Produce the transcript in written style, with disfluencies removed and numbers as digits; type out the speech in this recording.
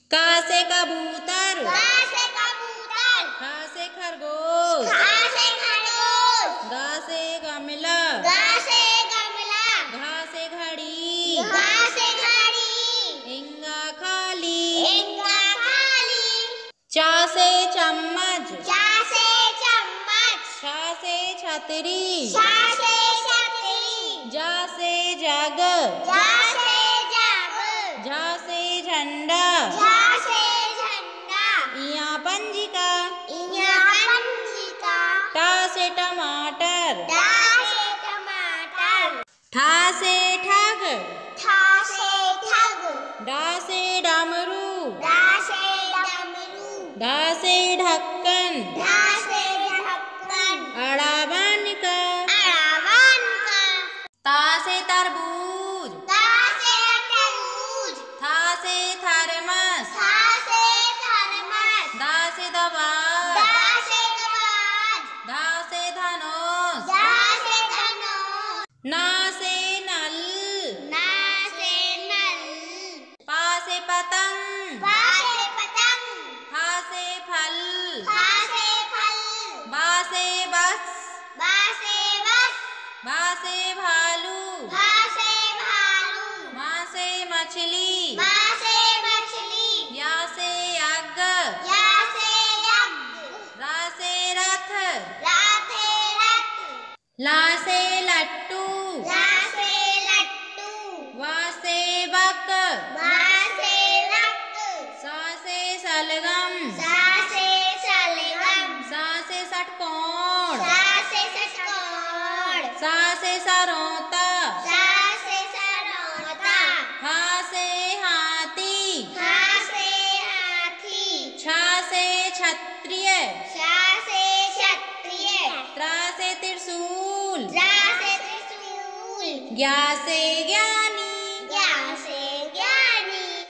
का से कबूतर, गा से कबूतर, खा से खरगोश, खा से खरगोश, गा से गमला, गा से गमला, घा से घड़ी, घा से घड़ी, इंगा खाली, इंगा खाली, चा से चम्मच, चा से चम्मच, छा से छतरी, छा से छतरी, जा से जग, जा से जग, झा से झंडा, झा से झंडा, इया पंजिका, इया पंजिका, टा से टमाटर, टा से टमाटर, ठा से ठग, ठा से ठग, डा से डमरू, डा से डमरू, ढा से ढक्कन, ढा से ढक्कन, अड़ा बन का, अड़ावन का, ता से तरबूज, ता से तरबूज, था से थर्मस, था से थर्मस, दा से दवात, दा से दवात, धा से धनुष, दा से धनुष, ना से नल, ना से नल, पा से पतंग, पा से पतंग, फा से फल, फा से फल, बा से बस, बा से बस, भा से भालू, भा से भालू, माँ से मछली, मा से मछली, या से यज्ञ, या से यज्ञ, रा से रथ, रा से रथ, ला से लट्टू, ला से लट्टू, वा से बक, वा से रक्त, सा से सलगम, सा से सलगम, सा से षटकोण, सा से षटकोण, सा से सरौता, सा से सरौता, हा से हाथी, हा से हाथी, छा से क्षत्रिय, शा से क्षत्रिय, त्रा से त्रिशूल, रा से त्रिशूल, ज्ञा से ज्ञानी, ज्ञा से